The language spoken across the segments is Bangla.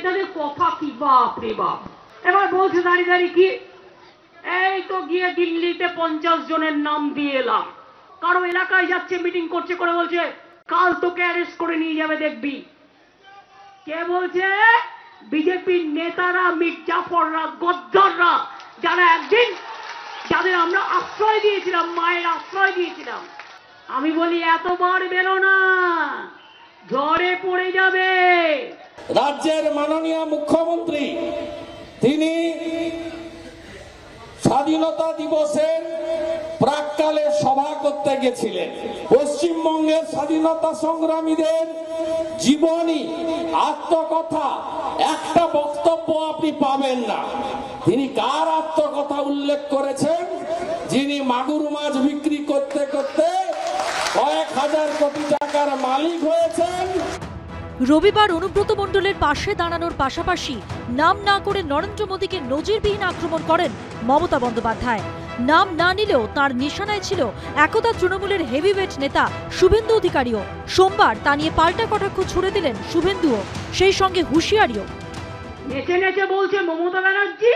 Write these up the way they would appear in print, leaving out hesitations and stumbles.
নেতাদের কথা কি বাপ রে বাপ। এবার বলছে দাঁড়িয়ে দাঁড়িয়ে কি, এই তো গিয়ে দিল্লিতে 50 জনের নাম দিয়ে এলাম। কারো এলাকায় যাচ্ছে, মিটিং করছে, করে বলছে কাল তোকে অ্যারেস্ট করে নিয়ে যাবে দেখবি। কে বলছে? বিজেপির নেতারা, মির্জাফররা, গদ্দাররা, যারা একদিন যাদের আমরা আশ্রয় দিয়েছিলাম, মায়ের আশ্রয় দিয়েছিলাম। আমি বলি এতবার বেরো না, ঝড়ে পড়ে যাবে। রাজ্যের মাননীয় মুখ্যমন্ত্রী তিনি স্বাধীনতা দিবসের প্রাক্কালে সভা করতে গেছিলেন। পশ্চিমবঙ্গের স্বাধীনতা সংগ্রামীদের জীবনী, আত্মকথা একটা বক্তব্য আপনি পাবেন না। তিনি কার আত্মকথা উল্লেখ করেছেন? যিনি মাগুর মাছ বিক্রি করতে করতে কয়েক হাজার কোটি টাকার মালিক হয়েছেন। রবিবার অনুব্রত মণ্ডলের পাশে দাঁড়ানোর পাশাপাশি নাম না করে নরেন্দ্র মোদীকে নজিরবিহীন আক্রমণ করেন মমতা বন্দ্যোপাধ্যায়। নাম না নিলেও তার নিশানায় ছিল একদা তৃণমূলের হেভিওয়েট নেতা শুভেন্দু অধিকারীও। সোমবার তা নিয়ে পাল্টা কটাক্ষ ছুড়ে দিলেন শুভেন্দুও, সেই সঙ্গে হুঁশিয়ারিও। নেচে নেচে বলছে মমতা ব্যানার্জি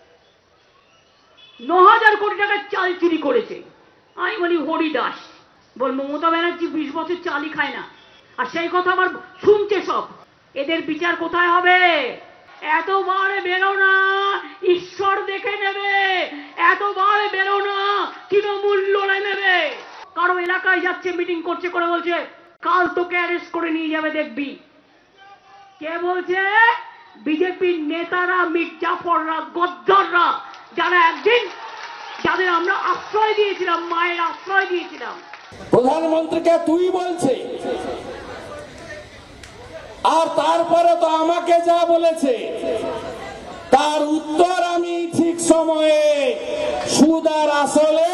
9000 কোটি টাকার চাল চুরি করেছে। আমি বলি হরিদাস, বল মমতা ব্যানার্জি 20 বছর চালই খায় না, আর সেই কথা আবার শুনছে সব। এদের বিচার কোথায় হবে? এতবার বেরো না, ঈশ্বর দেখে নেবে। এতবার বেরো না, তৃণমূল লড়ে নেবে। কারো এলাকায় যাচ্ছে, মিটিং করছে, করে বলছে কাল তোকে অ্যারেস্ট করে নিয়ে যাবে দেখবি। কে বলছে? বিজেপির নেতারা, মির্জাফররা, গদ্দাররা, যারা একদিন যাদের আমরা আশ্রয় দিয়েছিলাম, মায়ের আশ্রয় দিয়েছিলাম। প্রধানমন্ত্রীকে তুই বলছে, আর তারপরে তো আমাকে যা বলেছে তার উত্তর আমি ঠিক সময়ে সুদ আর আসলে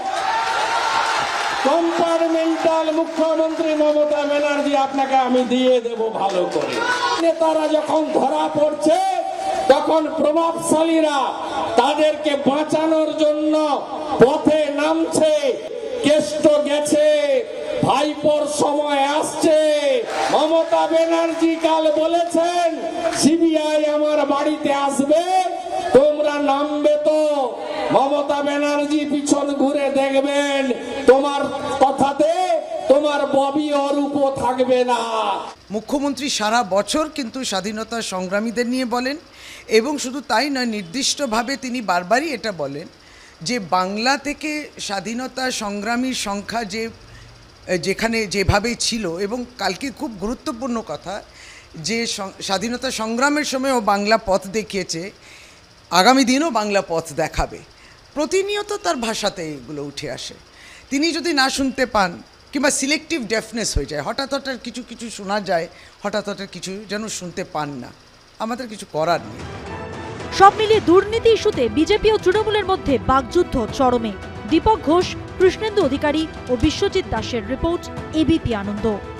কম্পার্টমেন্টাল মুখ্যমন্ত্রী মমতা ব্যানার্জি আপনাকে আমি দিয়ে দেব ভালো করে। নেতারা যখন ধরা পড়ছে তখন প্রভাবশালীরা তাদেরকে বাঁচানোর জন্য পথে নামছে। কেষ্ট গেছে, ভাইপোর সময় আসছে। মমতা ব্যানার্জি কাল বলেছেন সিবিআই আমার বাড়িতে আসবে, তোমরা নামবে তো? মমতা ব্যানার্জি পিছন ঘুরে দেখবেন, তোমার কথাতে তোমার ববি অরূপ থাকবে না। মুখ্যমন্ত্রী সারা বছর কিন্তু স্বাধীনতা সংগ্রামীদের নিয়ে বলেন, এবং শুধু তাই নয়, নির্দিষ্টভাবে তিনি বারবারই এটা বলেন যে বাংলা থেকে স্বাধীনতা সংগ্রামীর সংখ্যা যেখানে যেভাবে ছিল, এবং কালকে খুব গুরুত্বপূর্ণ কথা যে স্বাধীনতা সংগ্রামের সময়ও বাংলা পথ দেখিয়েছে, আগামী দিনও বাংলা পথ দেখাবে। প্রতিনিয়ত তার ভাষাতে এগুলো উঠে আসে। তিনি যদি না শুনতে পান কিংবা সিলেক্টিভ ডেফনেস হয়ে যায়, হঠাৎ হঠাৎ কিছু কিছু শোনা যায়, হঠাৎ হঠাৎ কিছু যেন শুনতে পান না, আমাদের কিছু করার নেই। সব মিলিয়ে দুর্নীতি ইস্যুতে বিজেপি ও তৃণমূলের মধ্যে বাকযুদ্ধ চরমে। দীপক ঘোষ, কৃষ্ণেন্দু অধিকারী ও বিশ্বজিৎ দাসের রিপোর্ট, এবিপি আনন্দ।